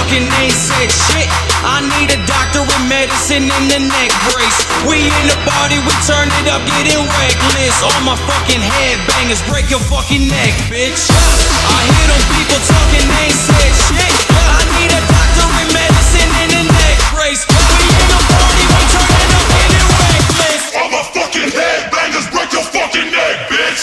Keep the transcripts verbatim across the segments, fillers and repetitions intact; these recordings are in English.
talking ain't said shit. I need a doctor with medicine in the neck brace. We in the party, we turn it up, getting reckless. All my fucking headbangers, break your fucking neck, bitch. I hear them people talking ain't said shit. I need a doctor with medicine in the neck brace. We in the party, we turn it up, getting reckless. All my fucking headbangers, break your fucking neck, bitch.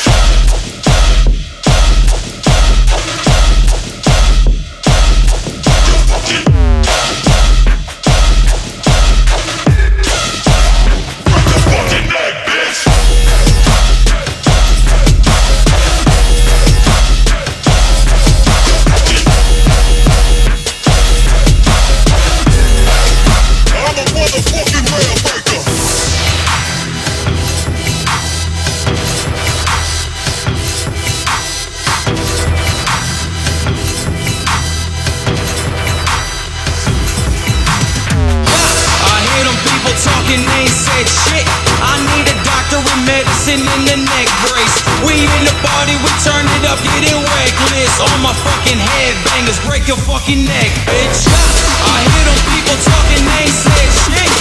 Talking ain't said shit. I need a doctor with medicine in the neck brace. We in the party, we turn it up, getting reckless. All my fucking headbangers, break your fucking neck, bitch. I hear them people talking ain't said shit.